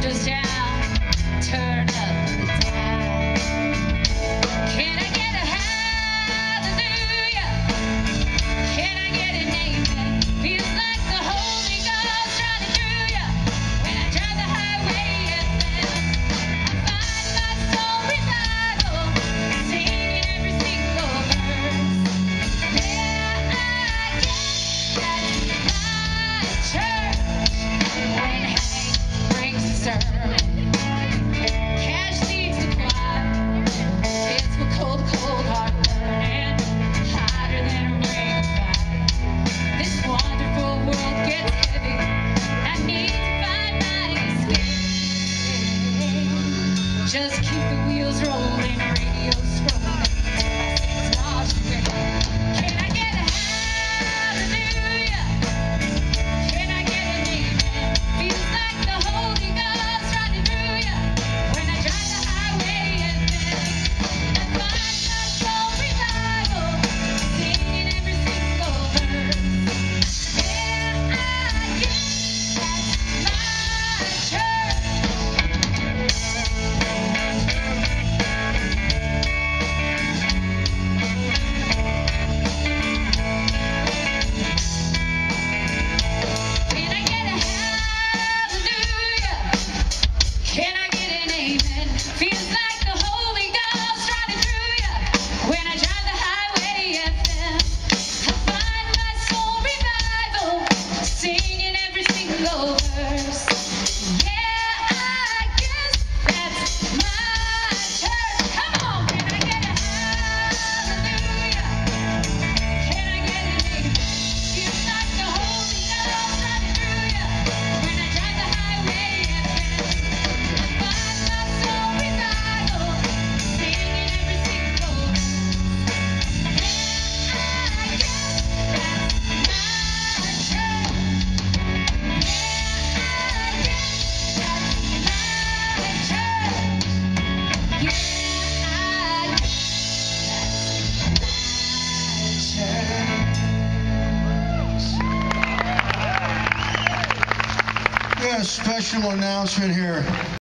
windows down, turn up the dial. Can I get a hallelujah? Can I get an amen? Feels like the Holy Ghost running through ya. When I drive the highway FM, I find my soul revival, singing every single verse. Yeah, I guess that's my church. When Hank brings the sermon, cash leads the choir. It's my cold, cold heart burning, hotter than a ring of fire. This wonderful world gets heavy. I need to find my escape. Just keep the wheels rolling, radio scrolling. It's marching band. Can I get a hallelujah? Can I get an amen? Feels like the Holy Ghost running through ya. When I drive the highway FM, I find my soul revival, singing every single verse. Yeah, I guess that's my church. Can I get a hallelujah? Can I get an amen? Feels like the Holy Ghost running through ya. When I drive the highway FM, I find my soul revival, singing every single verse. Yeah, I guess that's my church. Come on, can I get a hallelujah? Can I get an amen? Feels like the Holy Ghost running through ya. When I drive the highway FM, I find my soul revival, singing every single verse. Yeah, I guess that's my church. We got a special announcement here.